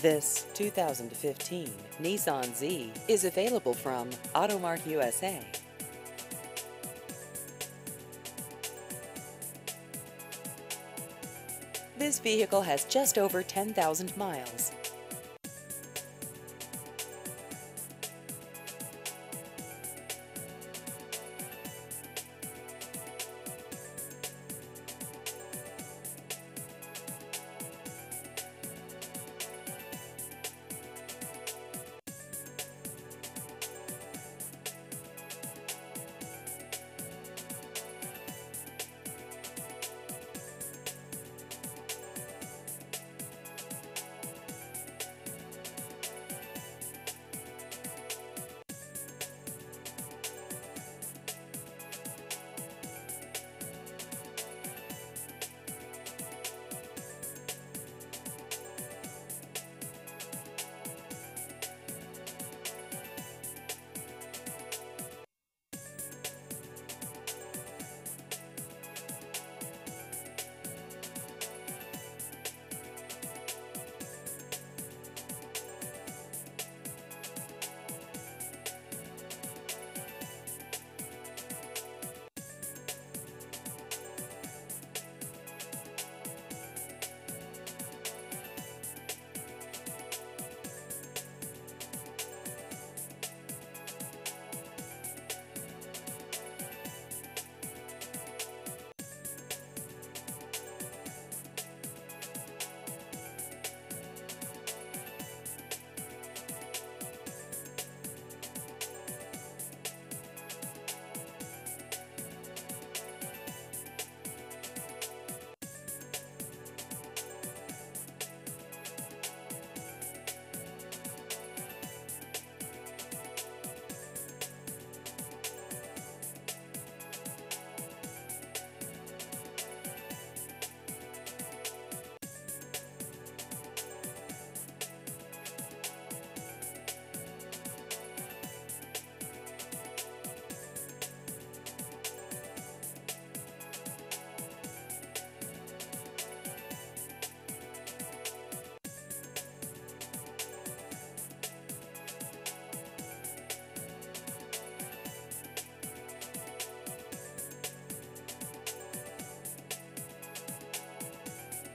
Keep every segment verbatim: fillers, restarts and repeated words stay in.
This two thousand fifteen Nissan Z is available from Automart U S A. This vehicle has just over ten thousand miles.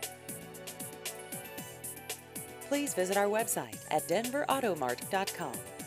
Please visit our website at denver automart dot com.